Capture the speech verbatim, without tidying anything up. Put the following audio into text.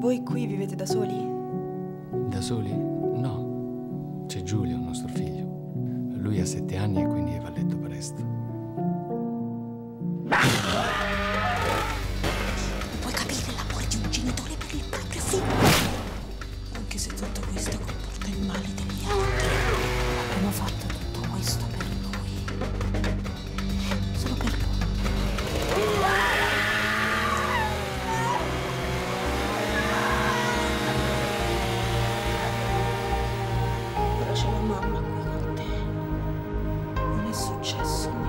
Voi qui vivete da soli? Da soli? No. C'è Giulio, nostro figlio. Lui ha sette anni e quindi va a letto presto. Puoi capire l'amore di un genitore per il proprio figlio? Anche se tutto questo comporta il male degli altri. Abbiamo fatto tutto questo per lui. Solo per lui. Ora c'è la mamma qui con te. Non è successo niente.